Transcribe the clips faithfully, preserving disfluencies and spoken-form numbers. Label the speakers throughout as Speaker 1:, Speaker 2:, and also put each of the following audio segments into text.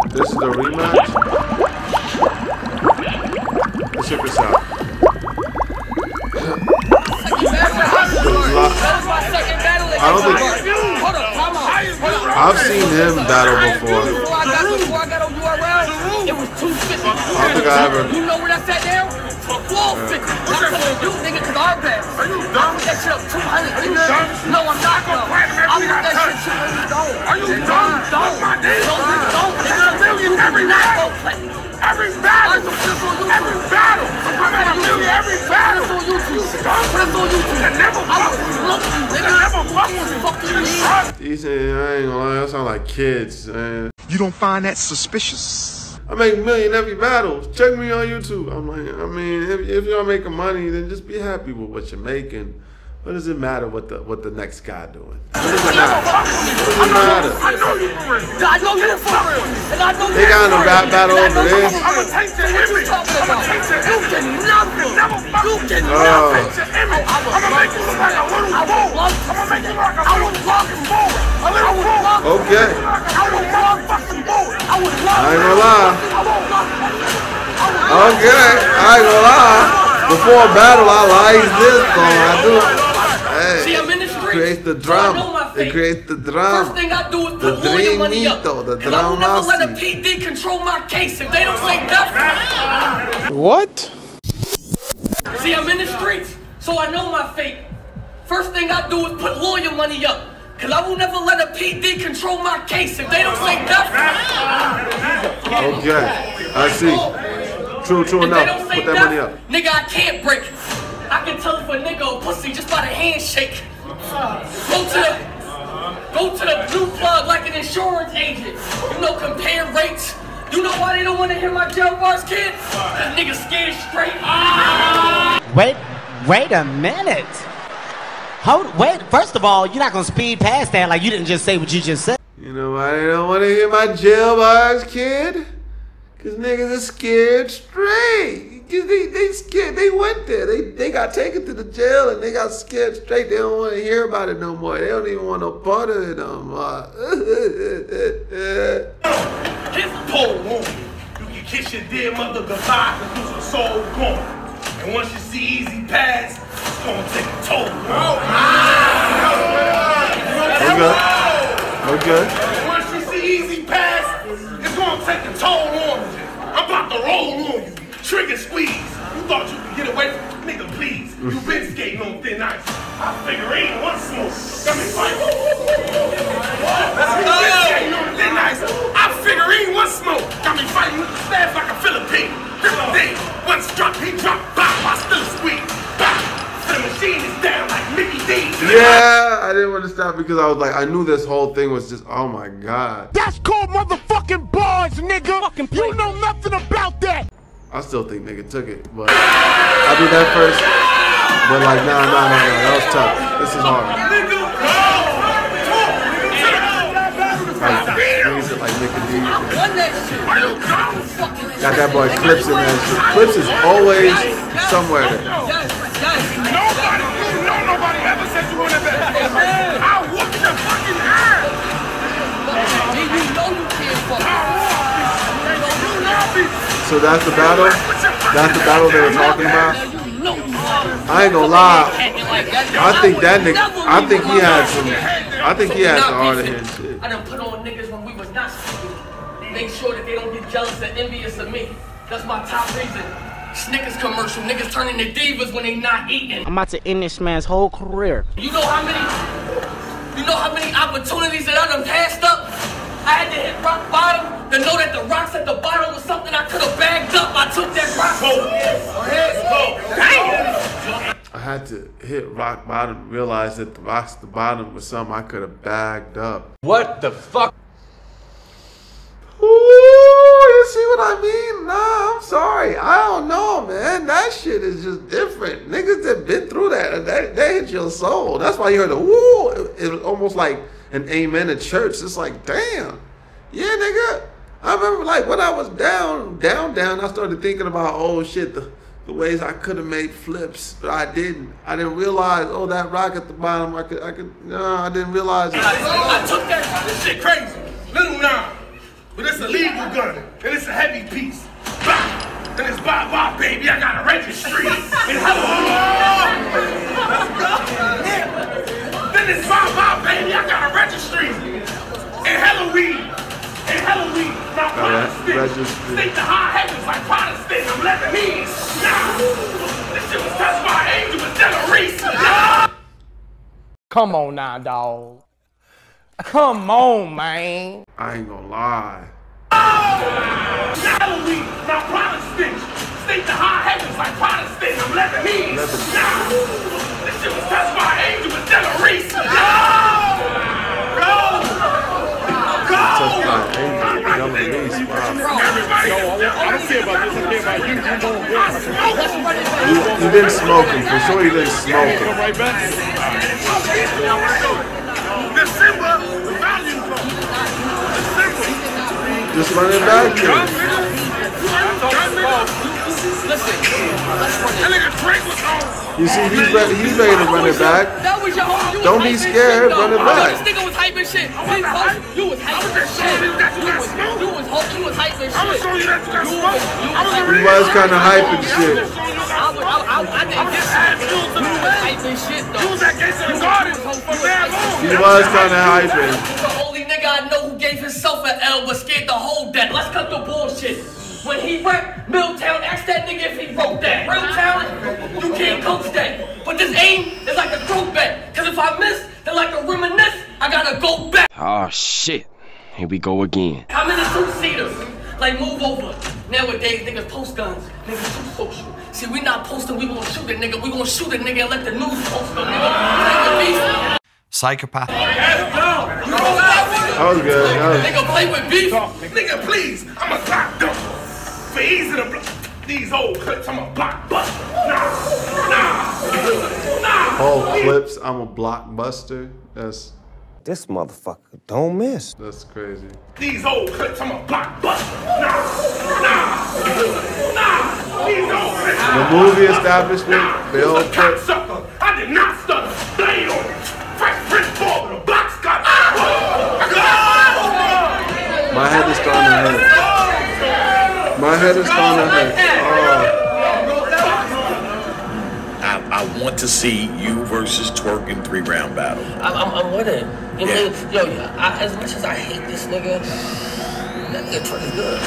Speaker 1: This is the rematch. Let's check this out. I don't think I've seen him battle before.
Speaker 2: It was two fifty.
Speaker 1: I don't think I ever.
Speaker 2: You know where that's at now? four fifty. I'm telling you, nigga, cause our bad. Are you dumb? I put that shit up two hundred. Are you dumb? No, I'm not dumb. I put that shit two hundred. Are you dumb? Don't. Don't. Don't. Every battle. Every battle. Every battle. I'm at a million every battle. Put it on YouTube. Put it on YouTube. I never fuck with you. Nigga, never fuck with you.
Speaker 1: He said, I ain't gonna lie, that sound like kids, man.
Speaker 3: You don't find that suspicious?
Speaker 1: I make a million every battle. Check me on YouTube. I'm like, I mean, if, if y'all making money, then just be happy with what you're making. What does it matter what the what the next guy doing? What does it matter? What does it matter?
Speaker 2: I know you for real. I know you for real. And I know
Speaker 1: they got in a rap battle over this.
Speaker 2: I'm gonna take your image. I'm gonna take your image. You get nothing. You get
Speaker 1: Oh.
Speaker 2: nothing. I'm gonna make you look like a little bull. I'm gonna make you look like a little fucking bull. A little bull.
Speaker 1: Okay.
Speaker 2: I would love fucking bull. I would love.
Speaker 1: I ain't gonna lie.
Speaker 2: I won't love.
Speaker 1: Okay, I ain't gonna lie. Before a battle, I like this song. I do. Hey,
Speaker 2: See, I'm in the street.
Speaker 1: it creates the drum. It creates the drum.
Speaker 2: First thing I do is
Speaker 1: The
Speaker 2: put lawyer money up.
Speaker 1: dreamito, the
Speaker 2: Cause I will never let a
Speaker 1: dramasi.
Speaker 2: P D control my case if they don't say nothing.
Speaker 3: What?
Speaker 2: See, I'm in the streets, so I know my fate. First thing I do is put lawyer money up. Cause I will never let a P D control my case if they don't say nothing.
Speaker 1: Okay, I see. True, true
Speaker 2: If they
Speaker 1: enough.
Speaker 2: don't say
Speaker 1: Put that money
Speaker 2: nothing,
Speaker 1: up.
Speaker 2: nigga, I can't break it. I can tell if a nigga a pussy just by the handshake. Go to the, go to the blue plug like an insurance agent. You know, compare rates. You know why they don't want to hear my jail bars, kid? Cause niggas scared straight.
Speaker 4: Wait, wait a minute. Hold, wait. First of all, you're not gonna speed past that like you didn't just say what you just said.
Speaker 1: You know why they don't want to hear my jail bars, kid? Cause niggas are scared straight. Cause they, they scared. They went there. They they got taken to the jail and they got scared straight. They don't want to hear about it no more. They don't even want no part of it no more.
Speaker 5: Kiss pole wound. You can kiss your dear mother goodbye and lose her soul gone. And once you see Easy Pass, it's gonna take a toll.
Speaker 1: Okay. Okay.
Speaker 5: Once you see Easy Pass, it's gonna take a toll on you. I'm about to roll on you. Trigger squeeze. You thought you could get away from nigga, please. You been skating on thin ice. I figure ain't one smoke. Got me fighting. You been skating on thin ice. I figure ain't one smoke. Got me fighting with the staff like a Philippine. Philippine. One struck, he dropped. Bop, I still squeeze. Bop. The machine is down like Mickey D.
Speaker 1: Yeah, I didn't want to stop because I was like, I knew this whole thing was just, oh my god.
Speaker 3: That's called motherfucking bars, nigga. You know nothing about that.
Speaker 1: I still think nigga took it, but I did that first. But like, nah, nah, nah, nah, that was tough. This is hard. Like, squeeze it like Mickey D. Got that boy Clips in that shit. Clips is always somewhere there.
Speaker 5: Nobody, you know nobody ever said you wanted that. I'll whoop your fucking ass.
Speaker 2: You know you can't fuck.
Speaker 1: So that's the battle? That's the battle they were talking about? I ain't gonna lie. I think that nigga, I think he had some, I think he had some hard hitting shit.
Speaker 2: I done put on niggas when we was not speaking. Make sure that they don't get jealous and envious of me. That's my top reason. Snickers commercial, niggas turning to divas when they not eating.
Speaker 4: I'm about to end this man's whole career.
Speaker 2: You know how many, you know how many opportunities that I done passed up? I had to hit rock bottom to know that the rocks at the bottom was something I could have bagged up. I took that rock. Damn.
Speaker 1: I had to hit rock bottom, realize that the rocks at the bottom was something I could have bagged up.
Speaker 3: What the fuck?
Speaker 1: Ooh, you see what I mean? Nah, I'm sorry. I don't know, man. That shit is just different. Niggas that been through that, they, they hit your soul. That's why you heard the woo. It, it was almost like an amen at church. It's like, damn. Yeah, nigga. I remember, like, when I was down, down, down, I started thinking about, oh, shit, the, the ways I could have made flips, but I didn't. I didn't realize, oh, that rock at the bottom, I could, I could, no, I didn't realize it.
Speaker 5: I took that, this shit crazy. Little now. But it's a legal gun, and it's a heavy piece. Bah! And it's bye bye, baby. I got a registry. And hello. Then it's bye bye, baby. I got a registry. And Halloween. And Halloween. Now Protestant. State the high heavens like Protestant. I'm Lebanese. Nah. This shit was touched by an angel with Della Reese. Nah.
Speaker 6: Come on now, dog. Come on, man.
Speaker 1: I ain't gonna lie.
Speaker 5: Halloween, now Protestant. State the high heavens like Protestant. I'm Lebanese. Nah. This shit was touched by an angel with Della Reese. Go! Go! Go!
Speaker 1: Touched by an angel with Della Reese. Wow.
Speaker 5: Everybody,
Speaker 3: Yo, I don't care about this. I care about you. You going good.
Speaker 1: You, you been smoking. For sure you been smoking.
Speaker 3: Come right back.
Speaker 5: December, the value flow. December.
Speaker 1: Just run it back here.
Speaker 2: Listen, let's run it.
Speaker 5: That nigga Drake was on.
Speaker 1: You see, he's ready, he's ready to run it back.
Speaker 2: That was your home. You
Speaker 1: Don't
Speaker 2: was
Speaker 1: be
Speaker 2: hyping
Speaker 1: scared,
Speaker 2: shit,
Speaker 1: run it
Speaker 2: though.
Speaker 1: back.
Speaker 2: This nigga was hyping shit. You was, you was hyping shit. You was, you was, you was hyping shit.
Speaker 5: I'm gonna show you that you got smoke.
Speaker 1: He was kind of hyping shit.
Speaker 2: I, was, I, I, I didn't get shit. You was hyping shit, though.
Speaker 5: You was at Gates of the Garden for mad long.
Speaker 1: He was kind of hyping.
Speaker 2: The only nigga I know who gave himself an L but scared to hold that. Let's cut the bullshit. When he rapped Milltown, ask that nigga if he wrote that. Real talent, you can't coach that. But this aim is like a throwback. Cause if I miss, then like a reminisce, I gotta go back.
Speaker 7: Oh shit. Here we go again.
Speaker 2: I'm in the two-seaters. Like, move over. Nowadays, niggas post guns. Niggas too social. See, we not posting, we gonna shoot a nigga. We gonna shoot a nigga and let the news post a nigga.
Speaker 8: Psychopath.
Speaker 1: That was good. That was...
Speaker 2: Nigga play with beef.
Speaker 5: Nigga, please, I'm a block dump. For easy to block these old clips, I'm a block bust. Nah, nah, nah.
Speaker 1: Whole clips, I'm a blockbuster. That's
Speaker 9: This motherfucker don't miss.
Speaker 1: that's crazy.
Speaker 5: These old clips, I'm a block bust. Nah, nah, nah. These old clips.
Speaker 1: The movie establishment, they all
Speaker 5: a
Speaker 1: put.
Speaker 5: cocksucker. I did not stutter. Blade on it. Fresh Prince Ball with a box cut.
Speaker 1: My head is starting to hurt. My head is starting to hurt. Oh.
Speaker 10: I, I want to see you versus Twerk in three round battle.
Speaker 2: I'm, I'm, I'm with it. You
Speaker 10: Yeah.
Speaker 2: mean, yo, I, as much as I hate this nigga, that nigga Twerk is good.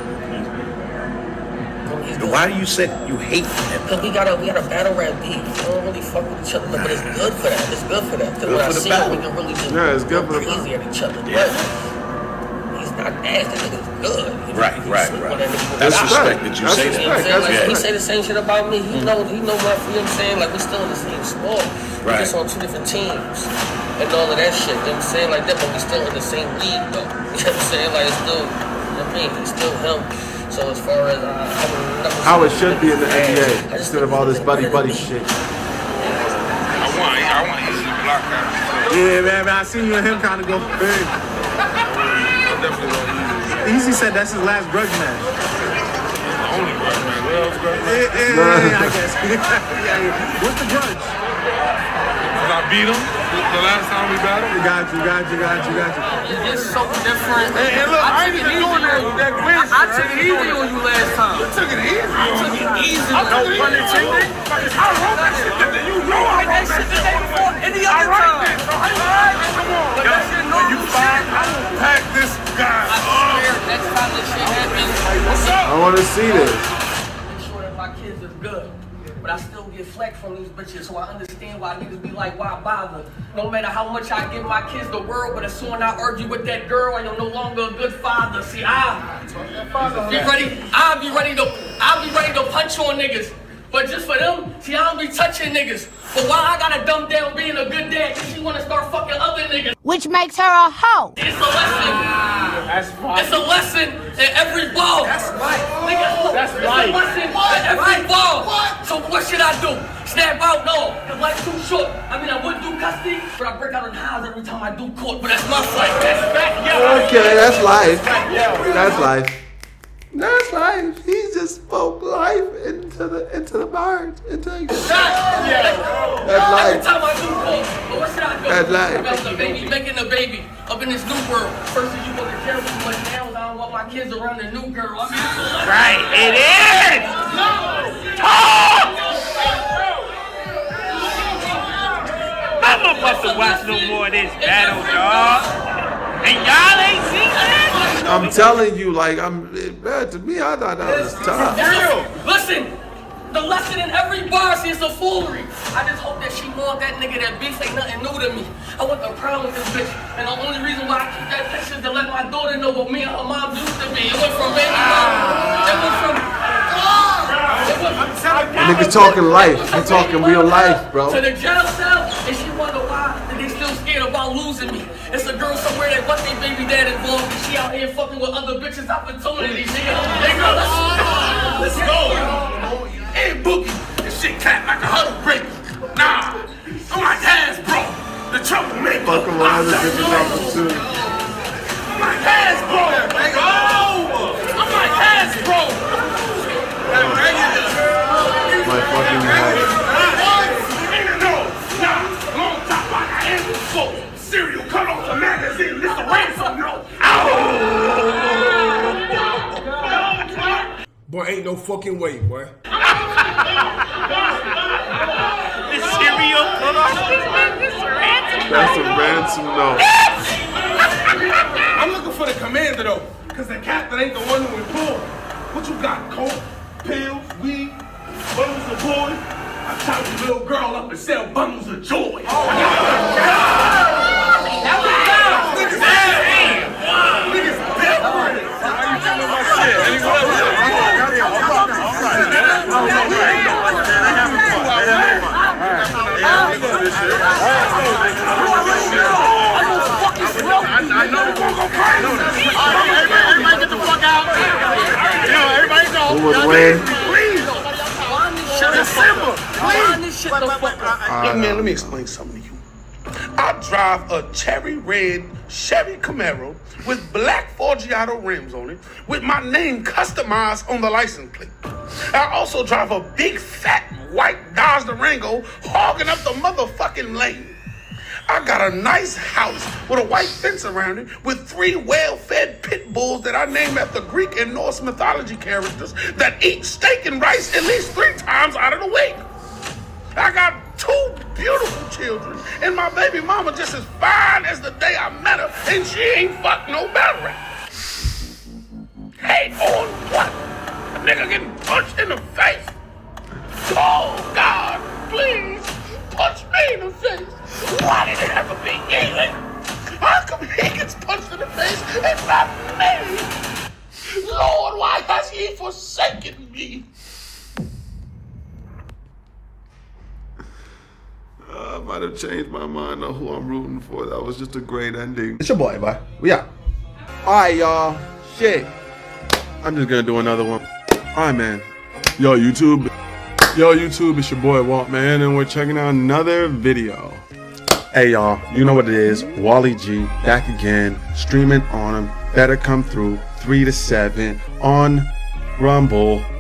Speaker 2: He's good.
Speaker 10: Why do you say you hate him?
Speaker 2: Cause we got a we got a battle rap beef. We don't really fuck with each other, but it's good for that. It's good for that. Cause
Speaker 10: Good
Speaker 2: when I
Speaker 10: for the
Speaker 2: see
Speaker 10: battle.
Speaker 2: him, we can really just
Speaker 1: Yeah, it's good
Speaker 2: go
Speaker 1: for the
Speaker 2: crazy at each other.
Speaker 10: Yeah.
Speaker 2: But he's not ass. That nigga's good. You know,
Speaker 10: Right,
Speaker 2: you
Speaker 10: right,
Speaker 2: sleep
Speaker 10: right.
Speaker 2: on that nigga
Speaker 10: That's
Speaker 2: without-
Speaker 10: respect that you
Speaker 1: That's
Speaker 10: say
Speaker 1: respect.
Speaker 2: You know what
Speaker 10: that.
Speaker 2: I'm saying? Like,
Speaker 10: Yeah.
Speaker 2: he say the same shit about me. He know, he know my, you know what I'm saying? Like, we still in the same sport. We
Speaker 10: Right.
Speaker 2: just on two different teams. And all of that shit. You know what I'm saying? Like that, but we still in the same league, though. You know what I'm saying? Like, it's still, you know what I mean? He's still him. So as far as, uh, I would never
Speaker 1: How it
Speaker 2: say
Speaker 1: should be in the N B
Speaker 2: I
Speaker 1: A
Speaker 2: just
Speaker 1: instead of all this buddy buddy shit.
Speaker 5: I want, I want easy to block that.
Speaker 3: Yeah, man, man, I seen you and him kind of go big.
Speaker 5: I definitely want easy.
Speaker 3: Easy said that's his last grudge match.
Speaker 5: Only grudge, man. What else grudge?
Speaker 3: Yeah, yeah, yeah, yeah, I guess. Yeah, yeah. What's the grudge?
Speaker 5: Cause I beat him the last time we battled.
Speaker 3: You got you, got you, got you, got you.
Speaker 2: It's so different.
Speaker 5: Hey, hey, look, I ain't even doing that, that weird shit.
Speaker 2: I took it easy on you last time.
Speaker 5: You took it easy. I
Speaker 2: took it easy.
Speaker 5: I took it easy. I wrote that shit that day. You know I wrote that shit that before any other time. All right, so come on.
Speaker 2: But that shit
Speaker 5: When you find, I will pack this guy
Speaker 2: I
Speaker 5: up.
Speaker 2: swear, next time this shit happens,
Speaker 5: What's up?
Speaker 1: I want to see this.
Speaker 2: make sure that my kids is good. But I still get flack from these bitches, so I understand why niggas be like, why bother? No matter how much I give my kids the world, but as soon as I argue with that girl, I am no longer a good father. See, I be ready, I'll be ready to, I'll be ready to punch on niggas. But just for them, see, I don't be touching niggas. But why I gotta dumb down being a good dad? Cause she wanna start fucking other niggas.
Speaker 11: Which makes her a hoe.
Speaker 2: It's a lesson.
Speaker 6: That's right.
Speaker 2: It's a lesson in every ball. That's right. Nigga,
Speaker 6: That's
Speaker 2: it's
Speaker 6: right.
Speaker 2: a lesson in every ball. So what should I do? Snap out? No. Cause life's too short. I mean, I would do custody, but I break out in highs every time I do court. But that's my fight. That's back. Yeah.
Speaker 1: Okay, that's life. That's life. That's life. He just spoke life into the into the birds. Into the
Speaker 2: Shot. Yeah.
Speaker 1: That's
Speaker 2: Every
Speaker 1: life.
Speaker 2: time I do court, but what should I do?
Speaker 1: That's life.
Speaker 2: About the baby, making a baby up in this new world. First, you go to jail too much now. I I walk my kids around the new girl. I mean,
Speaker 3: Right, it is! Talk! I'm about to watch no more of this battle, dog. And y'all ain't seen that?
Speaker 1: I'm telling you, like, I'm, man, to me, I thought that was tough.
Speaker 2: Listen, the lesson in every bar is a foolery. I just hope that she want that nigga. That bitch ain't nothing new to me. I want the crown with this bitch. And the only reason why I keep that picture is to let my daughter know what me and her mom used to be. It went from baby mom. It went from...
Speaker 1: The nigga's talking life. He talking real life, bro.
Speaker 2: To the jail cell, and she wonder why they still scared about losing me. It's a girl somewhere that want their baby dad involved, and she out here fucking with other bitches' opportunities, nigga. Nigga, let's, let's go.
Speaker 5: Hey, Boogie, this shit clap like a huddle break. Nah, I'm like Hasbro, the troublemaker.
Speaker 1: Fuck him with other bitches' opportunities.
Speaker 5: I'm like Hasbro, nigga. I'm like Hasbro.
Speaker 1: My fucking head.
Speaker 5: Cereal cut off the magazine. This a ransom, no.
Speaker 8: Boy, ain't no fucking way, boy.
Speaker 3: The cereal cut off this ransom.
Speaker 1: That's a ransom, no.
Speaker 5: I'm looking for the commander though, cause the captain ain't the one who informed. What you got? Coke, pills, weed, bundles of boys? I chop your little girl up and sell bundles of joy. Oh, I know we're gonna go crazy. Everybody get the fuck out. Everybody go.
Speaker 1: Who would win?
Speaker 5: Please. December. Please.
Speaker 1: Uh,
Speaker 5: Man, let me explain something to you. I drive a cherry red Chevy Camaro with black Forgiato rims on it with my name customized on the license plate. I also drive a big fat white Dodge Durango hogging up the motherfucking lane. I got a nice house with a white fence around it with three well-fed pit bulls that I named after Greek and Norse mythology characters that eat steak and rice at least three times out of the week. I got two beautiful children, and my baby mama just as fine as the day I met her, and she ain't fucked no battle rap. Hate on what? A nigga getting punched in the face? Oh, God, please, punch me in the face. Why did it have to be Ethan? How come he gets punched in the face and not me? Lord, why has he forsaken me?
Speaker 1: I might have changed my mind on who I'm rooting for. That was just a great ending.
Speaker 11: It's your boy, boy. We out. All right, y'all. Shit.
Speaker 1: I'm just gonna do another one. All right, man. Yo, YouTube. Yo, YouTube, it's your boy Walt, man, and we're checking out another video. Hey, y'all, you know what it is. Wally G, back again, streaming on him. Better come through, three to seven, on Rumble.